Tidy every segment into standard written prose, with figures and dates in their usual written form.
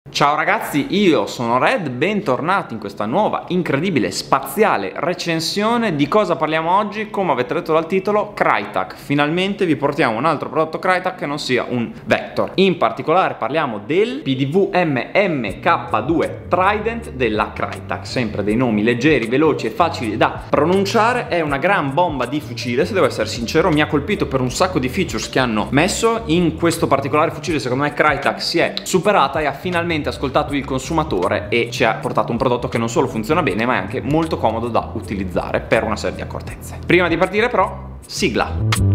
Ciao ragazzi, io sono Red, bentornati in questa nuova, incredibile, spaziale recensione. Di cosa parliamo oggi? Come avete letto dal titolo, Crytek. Finalmente vi portiamo un altro prodotto Crytek che non sia un Vector. In particolare parliamo del PDV MMK2 Trident della Crytek. Sempre dei nomi leggeri, veloci e facili da pronunciare. È una gran bomba di fucile, se devo essere sincero. Mi ha colpito per un sacco di features che hanno messo in questo particolare fucile. Secondo me Crytek si è superata e ha finalmente ascoltato il consumatore e ci ha portato un prodotto che non solo funziona bene ma è anche molto comodo da utilizzare per una serie di accortezze. Prima di partire però, sigla!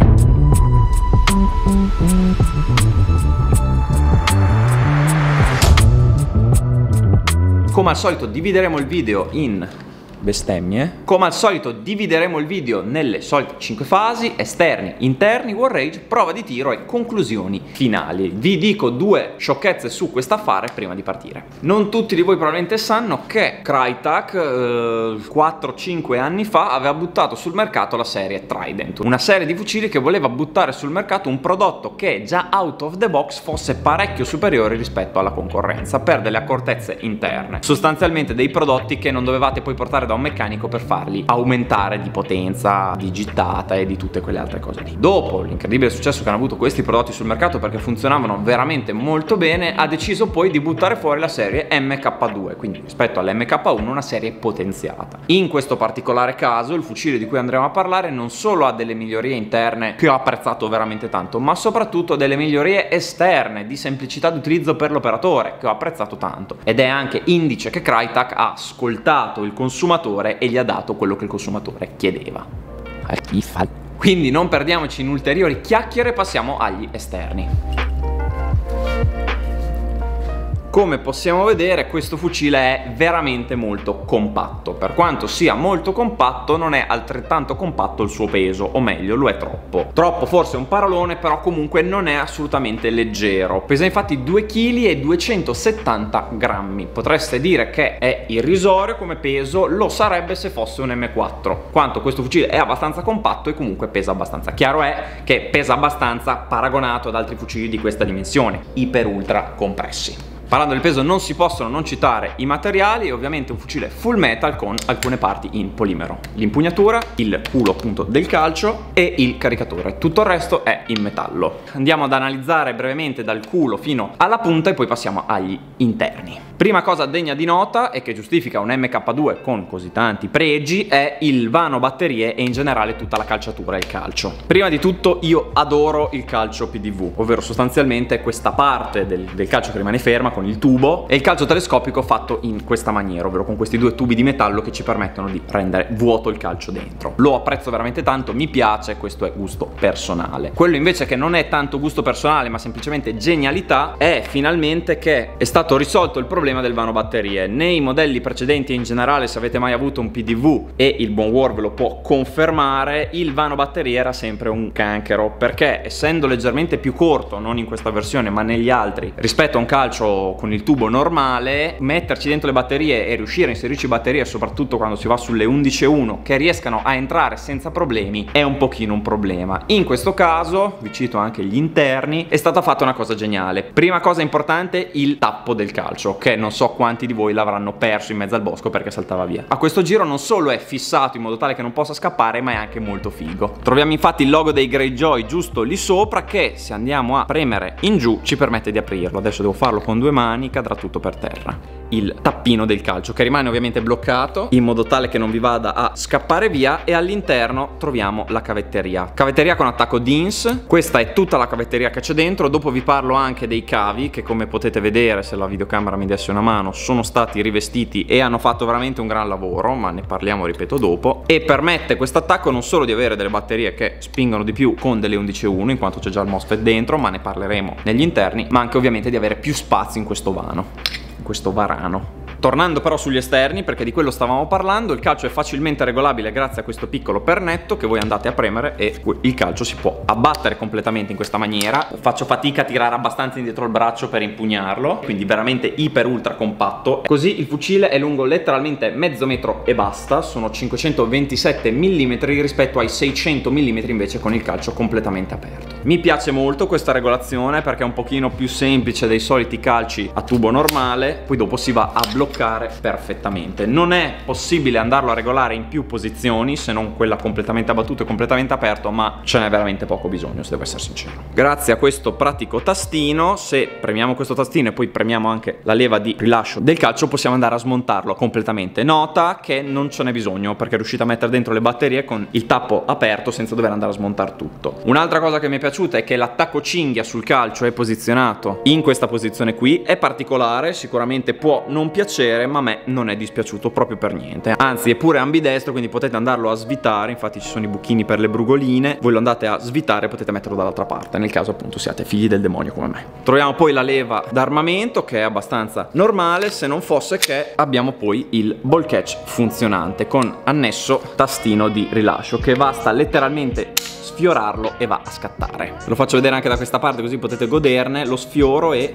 Come al solito divideremo il video in bestemmie. Come al solito divideremo il video nelle solite 5 fasi: esterni, interni, war rage, prova di tiro e conclusioni finali. Vi dico due sciocchezze su quest'affare prima di partire. Non tutti di voi probabilmente sanno che Crytek 4-5 anni fa aveva buttato sul mercato la serie Trident, una serie di fucili che voleva buttare sul mercato un prodotto che già out of the box fosse parecchio superiore rispetto alla concorrenza per delle accortezze interne, sostanzialmente dei prodotti che non dovevate poi portare da un meccanico per farli aumentare di potenza, di gittata e di tutte quelle altre cose lì. Dopo l'incredibile successo che hanno avuto questi prodotti sul mercato perché funzionavano veramente molto bene, ha deciso poi di buttare fuori la serie MK2, quindi rispetto all'MK1 una serie potenziata. In questo particolare caso il fucile di cui andremo a parlare non solo ha delle migliorie interne che ho apprezzato veramente tanto, ma soprattutto delle migliorie esterne di semplicità d'utilizzo per l'operatore che ho apprezzato tanto, ed è anche indice che Crytek ha ascoltato il consumatore e gli ha dato quello che il consumatore chiedeva. Quindi non perdiamoci in ulteriori chiacchiere, passiamo agli esterni. Come possiamo vedere, questo fucile è veramente molto compatto. Per quanto sia molto compatto, non è altrettanto compatto il suo peso, o meglio, lo è troppo. Troppo forse è un parolone, però comunque non è assolutamente leggero. Pesa infatti 2 kg e 270 grammi. Potreste dire che è irrisorio come peso, lo sarebbe se fosse un M4. Quanto questo fucile è abbastanza compatto e comunque pesa abbastanza. Chiaro è che pesa abbastanza paragonato ad altri fucili di questa dimensione, iper ultra compressi. Parlando del peso non si possono non citare i materiali, ovviamente un fucile full metal con alcune parti in polimero, l'impugnatura, il culo appunto del calcio e il caricatore, tutto il resto è in metallo. Andiamo ad analizzare brevemente dal culo fino alla punta e poi passiamo agli interni. Prima cosa degna di nota e che giustifica un MK2 con così tanti pregi è il vano batterie e in generale tutta la calciatura e il calcio. Prima di tutto io adoro il calcio PDV, ovvero sostanzialmente questa parte del calcio che rimane ferma con il tubo e il calcio telescopico fatto in questa maniera, ovvero con questi due tubi di metallo che ci permettono di rendere vuoto il calcio dentro. Lo apprezzo veramente tanto, mi piace, questo è gusto personale. Quello invece che non è tanto gusto personale ma semplicemente genialità è finalmente che è stato risolto il problema del vano batterie. Nei modelli precedenti e in generale, se avete mai avuto un PDV, e il buon War ve lo può confermare, il vano batterie era sempre un canchero, perché essendo leggermente più corto, non in questa versione ma negli altri, rispetto a un calcio con il tubo normale, metterci dentro le batterie e riuscire a inserirci batterie, soprattutto quando si va sulle 11.1, che riescano a entrare senza problemi, è un pochino un problema. In questo caso, vi cito anche gli interni, è stata fatta una cosa geniale. Prima cosa importante, il tappo del calcio, che non so quanti di voi l'avranno perso in mezzo al bosco perché saltava via. A questo giro non solo è fissato in modo tale che non possa scappare, ma è anche molto figo. Troviamo infatti il logo dei Greyjoy giusto lì sopra che, se andiamo a premere in giù, ci permette di aprirlo. Adesso devo farlo con 2 mani, cadrà tutto per terra. Il tappino del calcio che rimane ovviamente bloccato in modo tale che non vi vada a scappare via, e all'interno troviamo la cavetteria con attacco DINS. Questa è tutta la cavetteria che c'è dentro. Dopo vi parlo anche dei cavi che, come potete vedere, se la videocamera mi desse una mano, sono stati rivestiti e hanno fatto veramente un gran lavoro, ma ne parliamo, ripeto, dopo. E permette questo attacco non solo di avere delle batterie che spingono di più con delle 11.1 in quanto c'è già il MOSFET dentro, ma ne parleremo negli interni, ma anche ovviamente di avere più spazio in questo vano, in questo varano. Tornando però sugli esterni, perché di quello stavamo parlando, il calcio è facilmente regolabile grazie a questo piccolo pernetto che voi andate a premere e il calcio si può abbattere completamente in questa maniera. Faccio fatica a tirare abbastanza indietro il braccio per impugnarlo, quindi veramente iper ultra compatto. Così il fucile è lungo letteralmente mezzo metro e basta, sono 527 mm rispetto ai 600 mm invece con il calcio completamente aperto. Mi piace molto questa regolazione perché è un pochino più semplice dei soliti calci a tubo normale, poi dopo si va a bloccare perfettamente. Non è possibile andarlo a regolare in più posizioni se non quella completamente abbattuta e completamente aperto, ma ce n'è veramente poco bisogno, se devo essere sincero. Grazie a questo pratico tastino, se premiamo questo tastino e poi premiamo anche la leva di rilascio del calcio, possiamo andare a smontarlo completamente. Nota che non ce n'è bisogno perché riuscite a mettere dentro le batterie con il tappo aperto senza dover andare a smontare tutto. Un'altra cosa che mi è piaciuta è che l'attacco cinghia sul calcio è posizionato in questa posizione qui, è particolare, sicuramente può non piacere, ma a me non è dispiaciuto proprio per niente, anzi è pure ambidestro, quindi potete andarlo a svitare, infatti ci sono i buchini per le brugoline, voi lo andate a svitare e potete metterlo dall'altra parte, nel caso appunto siate figli del demonio come me. Troviamo poi la leva d'armamento che è abbastanza normale, se non fosse che abbiamo poi il ball catch funzionante con annesso tastino di rilascio che basta letteralmente sfiorarlo e va a scattare. Lo faccio vedere anche da questa parte così potete goderne, lo sfioro e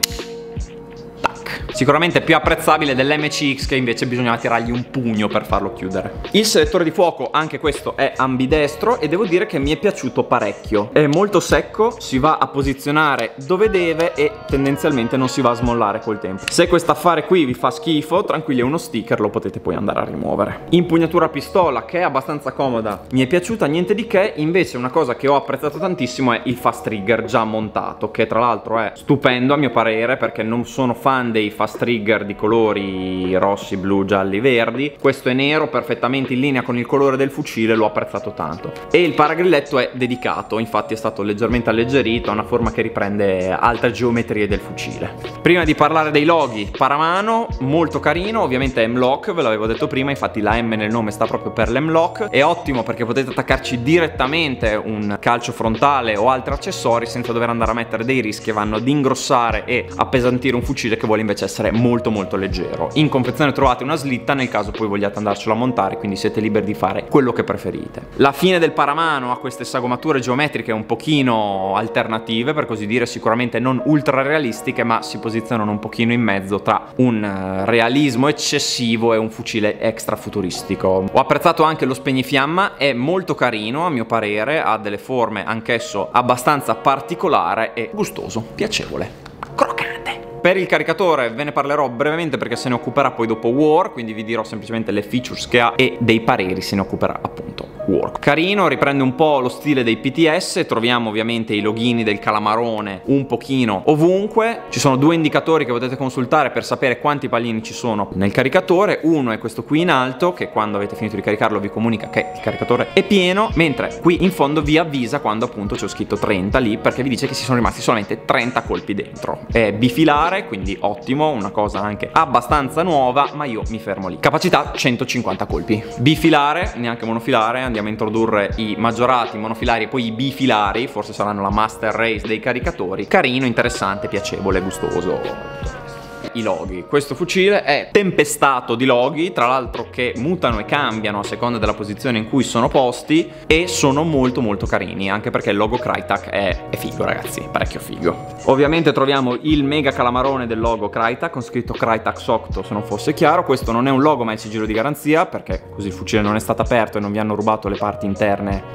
sicuramente più apprezzabile dell'MCX che invece bisognava tirargli un pugno per farlo chiudere. Il selettore di fuoco, anche questo è ambidestro e devo dire che mi è piaciuto parecchio. È molto secco, si va a posizionare dove deve e tendenzialmente non si va a smollare col tempo. Se quest'affare qui vi fa schifo, tranquilli, è uno sticker, lo potete poi andare a rimuovere. Impugnatura a pistola che è abbastanza comoda, mi è piaciuta, niente di che. Invece una cosa che ho apprezzato tantissimo è il fast trigger già montato, che tra l'altro è stupendo a mio parere perché non sono fan dei fast trigger di colori rossi, blu, gialli, verdi. Questo è nero, perfettamente in linea con il colore del fucile, l'ho apprezzato tanto. E il paragrilletto è dedicato, infatti è stato leggermente alleggerito, ha una forma che riprende altre geometrie del fucile. Prima di parlare dei loghi, paramano molto carino, ovviamente M-LOK, ve l'avevo detto prima, infatti la M nel nome sta proprio per l'M-LOK. È ottimo perché potete attaccarci direttamente un calcio frontale o altri accessori senza dover andare a mettere dei rischi che vanno ad ingrossare e appesantire un fucile che vuole invece essere molto leggero. In confezione trovate una slitta nel caso poi vogliate andarcelo a montare, quindi siete liberi di fare quello che preferite. La fine del paramano ha queste sagomature geometriche un pochino alternative, per così dire, sicuramente non ultra realistiche, ma si posizionano un pochino in mezzo tra un realismo eccessivo e un fucile extra futuristico. Ho apprezzato anche lo spegnifiamma, è molto carino a mio parere, ha delle forme anch'esso abbastanza particolare e gustoso, piacevole, croccante. Per il caricatore ve ne parlerò brevemente perché se ne occuperà poi dopo War, quindi vi dirò semplicemente le features che ha e dei pareri se ne occuperà appunto War. Carino, riprende un po' lo stile dei PTS, troviamo ovviamente i loghini del calamarone un pochino ovunque, ci sono due indicatori che potete consultare per sapere quanti pallini ci sono nel caricatore, uno è questo qui in alto che quando avete finito di caricarlo vi comunica che il caricatore è pieno, mentre qui in fondo vi avvisa quando appunto c'è scritto 30 lì perché vi dice che si sono rimasti solamente 30 colpi dentro. È bifilare, quindi ottimo, una cosa anche abbastanza nuova, ma io mi fermo lì. Capacità 150 colpi. Bifilare, neanche monofilare, andiamo a introdurre i maggiorati, i monofilari e poi i bifilari, forse saranno la master race dei caricatori. Carino, interessante, piacevole, gustoso. I loghi, questo fucile è tempestato di loghi, tra l'altro che mutano e cambiano a seconda della posizione in cui sono posti e sono molto carini, anche perché il logo Crytek è figo ragazzi, parecchio figo. Ovviamente troviamo il mega calamarone del logo Crytek con scritto Crytek Socto, se non fosse chiaro. Questo non è un logo ma è il sigillo di garanzia, perché così il fucile non è stato aperto e non vi hanno rubato le parti interne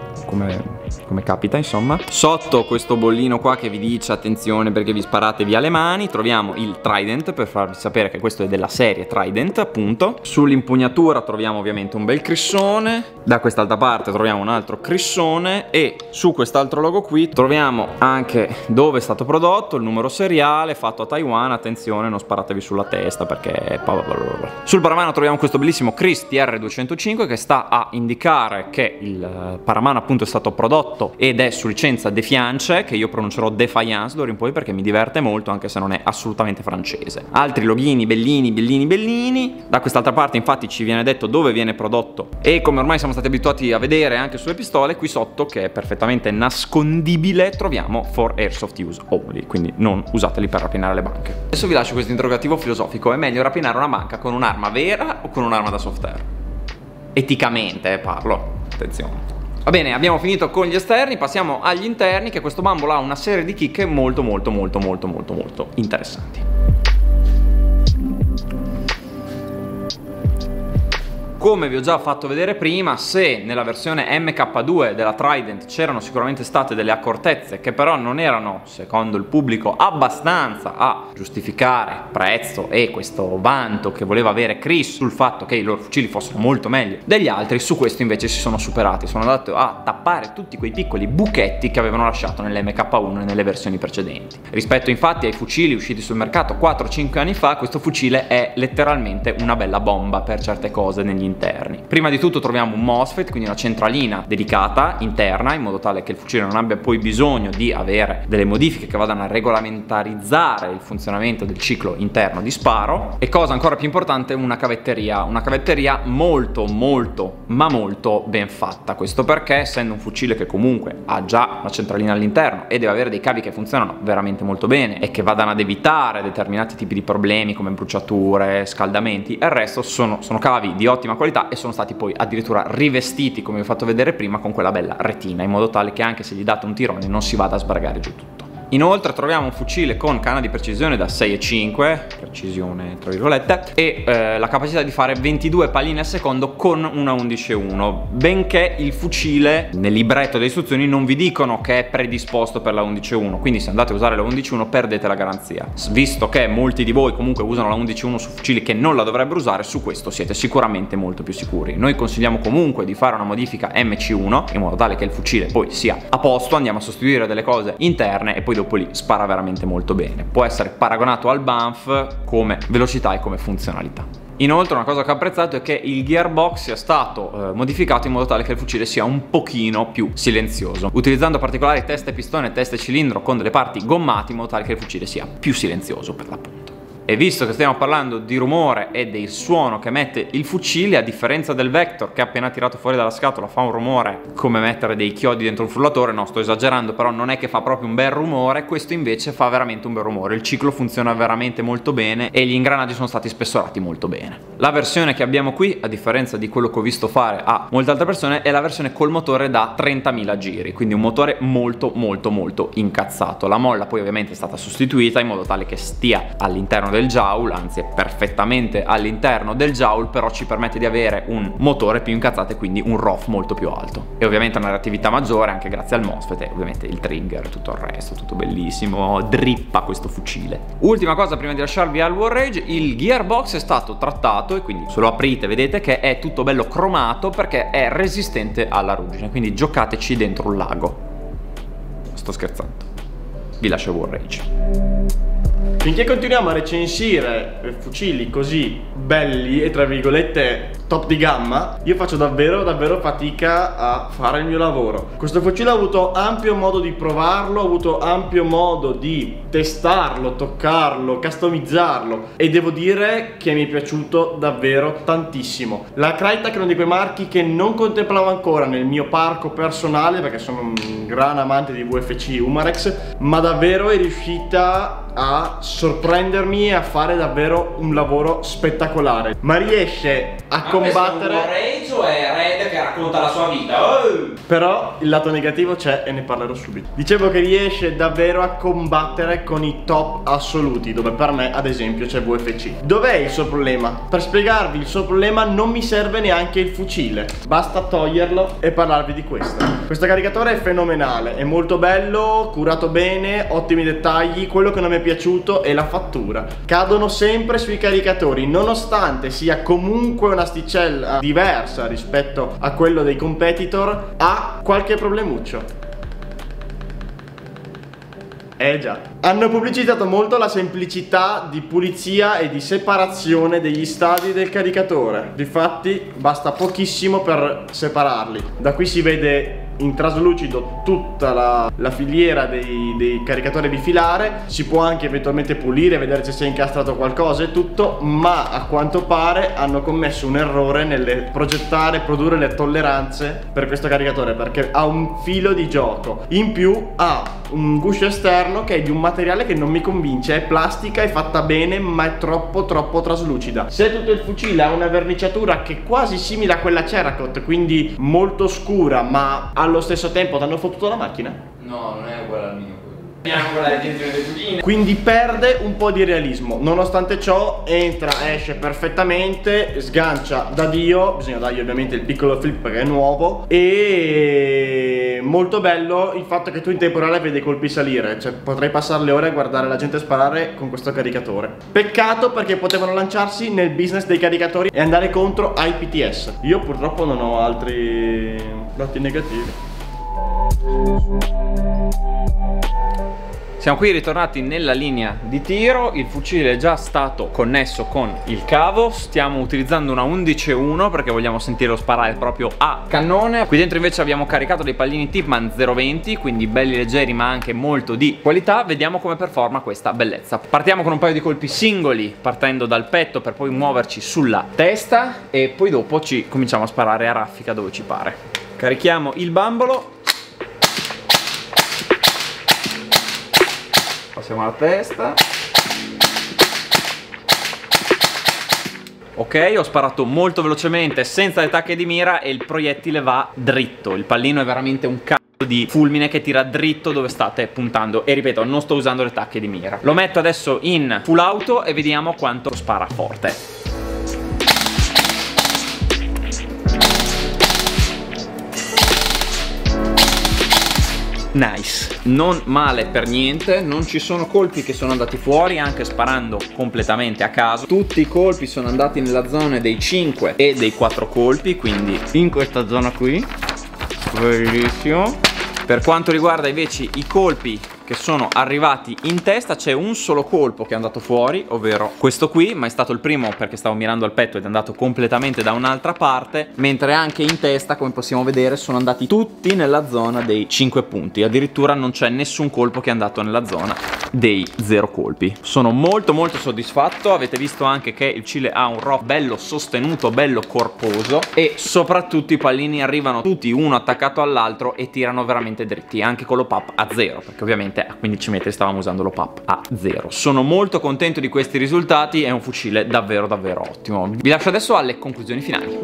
come capita insomma. Sotto questo bollino qua che vi dice attenzione perché vi sparate via le mani, troviamo il Trident per farvi sapere che questo è della serie Trident appunto. Sull'impugnatura troviamo ovviamente un bel crissone, da quest'altra parte troviamo un altro crissone e su quest'altro logo qui troviamo anche dove è stato prodotto, il numero seriale, fatto a Taiwan, attenzione non sparatevi sulla testa perché sul paramano troviamo questo bellissimo Chris TR205 che sta a indicare che il paramano appunto è stato prodotto ed è su licenza Defiance, che io pronuncerò Defiance d'ora in poi perché mi diverte molto anche se non è assolutamente francese. altri loghini bellini bellini bellini. Da quest'altra parte infatti ci viene detto dove viene prodotto, e come ormai siamo stati abituati a vedere anche sulle pistole, qui sotto, che è perfettamente nascondibile, troviamo for airsoft use only, quindi non usateli per rapinare le banche. Adesso vi lascio questo interrogativo filosofico: è meglio rapinare una banca con un'arma vera o con un'arma da soft air? Eticamente parlo, attenzione. Va bene, abbiamo finito con gli esterni, passiamo agli interni, che questo bambolo ha una serie di chicche molto interessanti. Come vi ho già fatto vedere prima, se nella versione MK2 della Trident c'erano sicuramente state delle accortezze che però non erano, secondo il pubblico, abbastanza a giustificare prezzo e questo vanto che voleva avere Chris sul fatto che i loro fucili fossero molto meglio degli altri, su questo invece si sono superati, sono andati a tappare tutti quei piccoli buchetti che avevano lasciato nell'MK1 e nelle versioni precedenti. Rispetto infatti ai fucili usciti sul mercato 4-5 anni fa, questo fucile è letteralmente una bella bomba per certe cose negli interni. Prima di tutto troviamo un MOSFET, quindi una centralina dedicata interna, in modo tale che il fucile non abbia poi bisogno di avere delle modifiche che vadano a regolamentarizzare il funzionamento del ciclo interno di sparo. E cosa ancora più importante, una cavetteria molto ben fatta. Questo perché, essendo un fucile che comunque ha già una centralina all'interno e deve avere dei cavi che funzionano veramente molto bene e che vadano ad evitare determinati tipi di problemi come bruciature, scaldamenti, il resto sono cavi di ottima qualità e sono stati poi addirittura rivestiti, come vi ho fatto vedere prima, con quella bella retina, in modo tale che anche se gli date un tirone non si vada a sbragare giù tutto. Inoltre troviamo un fucile con canna di precisione da 6,5, precisione tra virgolette, e la capacità di fare 22 palline al secondo con una 11.1, benché il fucile nel libretto delle istruzioni non vi dicono che è predisposto per la 11.1, quindi se andate a usare la 11.1 perdete la garanzia. Visto che molti di voi comunque usano la 11.1 su fucili che non la dovrebbero usare, su questo siete sicuramente molto più sicuri. Noi consigliamo comunque di fare una modifica MC1 in modo tale che il fucile poi sia a posto, andiamo a sostituire delle cose interne e poi dopo lì spara veramente molto bene. Può essere paragonato al Banff come velocità e come funzionalità. Inoltre una cosa che ho apprezzato è che il gearbox sia stato modificato in modo tale che il fucile sia un pochino più silenzioso, utilizzando particolari teste pistone e teste cilindro con delle parti gommate in modo tale che il fucile sia più silenzioso per l'appunto. E visto che stiamo parlando di rumore e del suono che emette il fucile, a differenza del Vector che appena tirato fuori dalla scatola fa un rumore come mettere dei chiodi dentro un frullatore, no, sto esagerando, però non è che fa proprio un bel rumore, questo invece fa veramente un bel rumore. Il ciclo funziona veramente molto bene e gli ingranaggi sono stati spessorati molto bene. La versione che abbiamo qui, a differenza di quello che ho visto fare a molte altre persone, è la versione col motore da 30.000 giri, quindi un motore molto incazzato. La molla poi ovviamente è stata sostituita in modo tale che stia all'interno del joule, anzi è perfettamente all'interno del joule, però ci permette di avere un motore più incazzato e quindi un ROF molto più alto e ovviamente una reattività maggiore anche grazie al MOSFET e ovviamente il trigger, tutto il resto, tutto bellissimo, drippa questo fucile. Ultima cosa prima di lasciarvi al War Rage, il gearbox è stato trattato e quindi se lo aprite vedete che è tutto bello cromato perché è resistente alla ruggine, quindi giocateci dentro un lago. Sto scherzando, vi lascio War Rage. Finché continuiamo a recensire fucili così belli e tra virgolette top di gamma, io faccio davvero fatica a fare il mio lavoro. Questo fucile ho avuto ampio modo di provarlo, ho avuto ampio modo di testarlo, toccarlo, customizzarlo e devo dire che mi è piaciuto davvero tantissimo. La Krytac è uno di quei marchi che non contemplavo ancora nel mio parco personale perché sono un gran amante di VFC Umarex, ma davvero è riuscita a sorprendermi e a fare davvero un lavoro spettacolare. Ma riesce a combattere. War Rage o è Red che racconta la sua vita? Però il lato negativo c'è e ne parlerò subito. Dicevo che riesce davvero a combattere con i top assoluti, dove per me ad esempio c'è VFC. Dov'è il suo problema? Per spiegarvi il suo problema non mi serve neanche il fucile, basta toglierlo e parlarvi di questo. Questo caricatore è fenomenale, è molto bello, curato bene, ottimi dettagli. Quello che non mi è piaciuto è la fattura. Cadono sempre sui caricatori, nonostante sia comunque un'asticella diversa rispetto a quello dei competitor, ha qualche problemuccio. Già. Hanno pubblicizzato molto la semplicità di pulizia e di separazione degli stadi del caricatore. Difatti basta pochissimo per separarli. Da qui si vede in traslucido tutta la filiera dei caricatori bifilare. Si può anche eventualmente pulire, vedere se si è incastrato qualcosa e tutto, ma a quanto pare hanno commesso un errore nel progettare e produrre le tolleranze per questo caricatore, perché ha un filo di gioco. In più ha un guscio esterno che è di un materiale che non mi convince, è plastica, è fatta bene ma è troppo traslucida. Se tutto il fucile ha una verniciatura che è quasi simile a quella Cerakote, quindi molto scura, ma allo stesso tempo ti hanno fottuto la macchina? No, non è uguale al mio. Quella è dentro le tuline. Quindi perde un po' di realismo. Nonostante ciò entra, esce perfettamente, sgancia da Dio. Bisogna dargli ovviamente il piccolo flip perché è nuovo. E molto bello il fatto che tu in tempo reale vedi i colpi salire. Cioè potrei passare le ore a guardare la gente sparare con questo caricatore. Peccato perché potevano lanciarsi nel business dei caricatori e andare contro ai PTS. Io purtroppo non ho altri lati negativi. Siamo qui ritornati nella linea di tiro, il fucile è già stato connesso con il cavo, stiamo utilizzando una 11.1 perché vogliamo sentirlo sparare proprio a cannone. Qui dentro invece abbiamo caricato dei pallini Tipman 0.20, quindi belli leggeri ma anche molto di qualità. Vediamo come performa questa bellezza. Partiamo con un paio di colpi singoli partendo dal petto per poi muoverci sulla testa e poi dopo ci cominciamo a sparare a raffica dove ci pare. Carichiamo il bambolo. Passiamo alla testa. Ok, ho sparato molto velocemente senza le tacche di mira e il proiettile va dritto. Il pallino è veramente un cazzo di fulmine che tira dritto dove state puntando. E ripeto, non sto usando le tacche di mira. Lo metto adesso in full auto e vediamo quanto spara forte. Nice, non male per niente, non ci sono colpi che sono andati fuori anche sparando completamente a caso. Tutti i colpi sono andati nella zona dei 5 e dei 4 colpi, quindi in questa zona qui. Bellissimo. Per quanto riguarda invece i colpi che sono arrivati in testa, c'è un solo colpo che è andato fuori, ovvero questo qui, ma è stato il primo perché stavo mirando al petto ed è andato completamente da un'altra parte, mentre anche in testa, come possiamo vedere, sono andati tutti nella zona dei 5 punti. Addirittura non c'è nessun colpo che è andato nella zona dei 0 colpi. Sono molto soddisfatto. Avete visto anche che il fucile ha un ROP bello sostenuto, bello corposo e soprattutto i pallini arrivano tutti uno attaccato all'altro e tirano veramente dritti, anche con l'OPAP a 0, perché ovviamente a 15 metri stavamo usando l'OPAP a 0. Sono molto contento di questi risultati, è un fucile davvero ottimo. Vi lascio adesso alle conclusioni finali.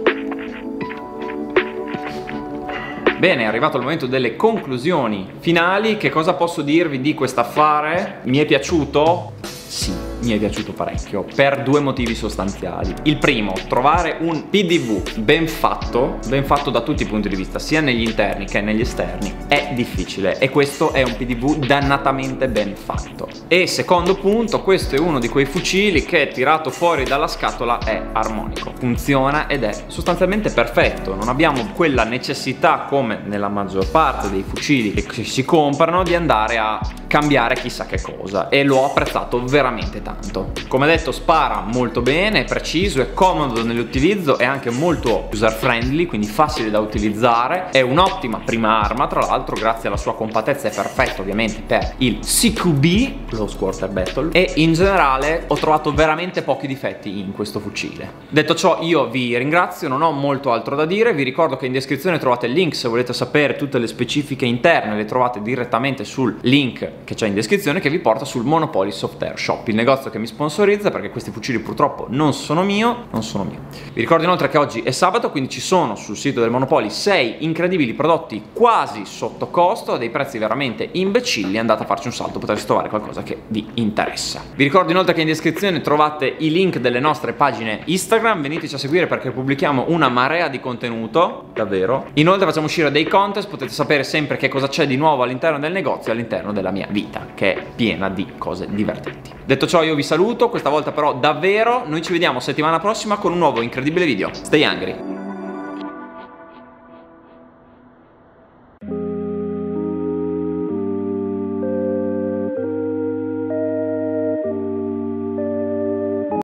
Bene, è arrivato il momento delle conclusioni finali. Che cosa posso dirvi di quest'affare? Mi è piaciuto? Sì, mi è piaciuto parecchio per due motivi sostanziali. Il primo, trovare un PDV ben fatto da tutti i punti di vista, sia negli interni che negli esterni, è difficile e questo è un PDV dannatamente ben fatto. E secondo punto, questo è uno di quei fucili che tirato fuori dalla scatola è armonico, funziona ed è sostanzialmente perfetto. Non abbiamo quella necessità, come nella maggior parte dei fucili che si comprano, di andare a cambiare chissà che cosa, e l'ho apprezzato veramente tanto. Come detto, spara molto bene, è preciso, è comodo nell'utilizzo, è anche molto user friendly, quindi facile da utilizzare, è un'ottima prima arma, tra l'altro grazie alla sua compattezza è perfetto ovviamente per il CQB, Close Quarter Battle, e in generale ho trovato veramente pochi difetti in questo fucile. Detto ciò, io vi ringrazio, non ho molto altro da dire, vi ricordo che in descrizione trovate il link se volete sapere tutte le specifiche interne, le trovate direttamente sul link che c'è in descrizione che vi porta sul Monopoly Soft Air Shop, il negozio che mi sponsorizza, perché questi fucili purtroppo non sono mio. Vi ricordo inoltre che oggi è sabato, quindi ci sono sul sito del Monopoly 6 incredibili prodotti quasi sotto costo a dei prezzi veramente imbecilli. Andate a farci un salto, potreste trovare qualcosa che vi interessa. Vi ricordo inoltre che in descrizione trovate i link delle nostre pagine Instagram, veniteci a seguire perché pubblichiamo una marea di contenuto, davvero. Inoltre facciamo uscire dei contest, potete sapere sempre che cosa c'è di nuovo all'interno del negozio, all'interno della mia vita, che è piena di cose divertenti. Detto ciò, io vi saluto, questa volta però davvero. Noi ci vediamo settimana prossima con un nuovo incredibile video. Stay hungry!